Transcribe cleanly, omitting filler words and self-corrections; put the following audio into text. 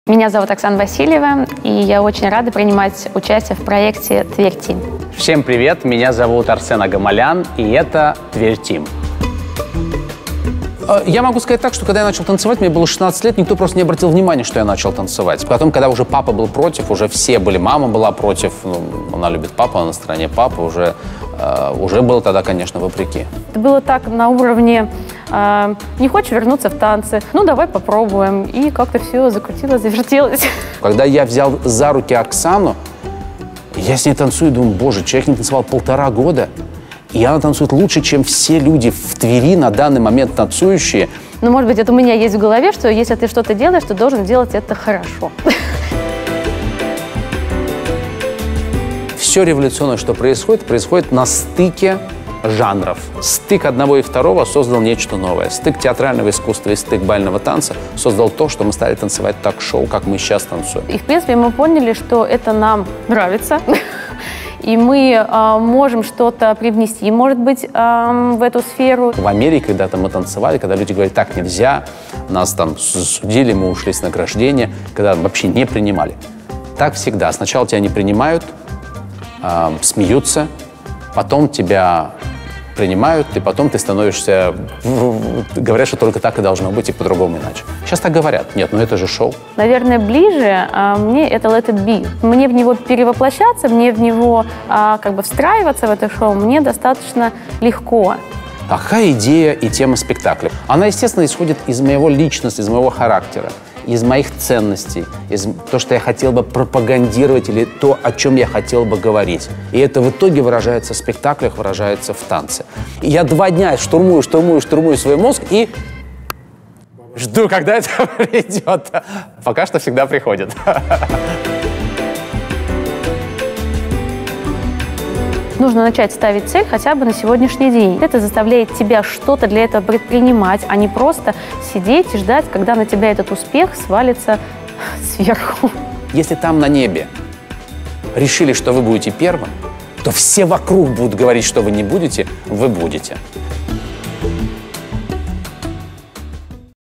Меня зовут Оксана Васильева, и я очень рада принимать участие в проекте «Тверь Тим». Всем привет, меня зовут Арсен Агамалян, и это «Тверь Тим». Я могу сказать так, что когда я начал танцевать, мне было 16 лет, никто просто не обратил внимания, что я начал танцевать. Потом, когда уже папа был против, уже все были, мама была против, она любит папу, она на стороне папы, уже было тогда, конечно, вопреки. Это было так на уровне «не хочешь вернуться в танцы? Ну, давай попробуем». И как-то все закрутилось, завертелось. Когда я взял за руки Оксану, я с ней танцую, думаю, боже, человек не танцевал 1,5 года. И она танцует лучше, чем все люди в Твери на данный момент танцующие. Ну, может быть, это у меня есть в голове, что если ты что-то делаешь, то должен делать это хорошо. Все революционное, что происходит на стыке жанров. Стык одного и второго создал нечто новое. Стык театрального искусства и стык бального танца создал то, что мы стали танцевать так-шоу, как мы сейчас танцуем. И, в принципе, мы поняли, что это нам нравится. И мы можем что-то привнести, может быть, в эту сферу. В Америке когда-то мы танцевали, когда люди говорили, так нельзя, нас там судили, мы ушли с награждения, когда вообще не принимали. Так всегда. Сначала тебя не принимают, смеются, потом тебя принимают, и потом ты становишься... Говорят, что только так и должно быть, и по-другому иначе. Сейчас так говорят. Нет, ну это же шоу. Наверное, ближе мне это Let It Be. Мне в него перевоплощаться, мне в него как бы встраиваться в это шоу, мне достаточно легко. Какая идея и тема спектакля? Она, естественно, исходит из моего личности, из моего характера, из моих ценностей, из того, что я хотел бы пропагандировать или то, о чем я хотел бы говорить. И это в итоге выражается в спектаклях, выражается в танце. И я 2 дня штурмую свой мозг и жду, когда это придет. Пока что всегда приходит. Нужно начать ставить цель хотя бы на сегодняшний день. Это заставляет тебя что-то для этого предпринимать, а не просто сидеть и ждать, когда на тебя этот успех свалится сверху. Если там на небе решили, что вы будете первым, то все вокруг будут говорить, что вы не будете, вы будете.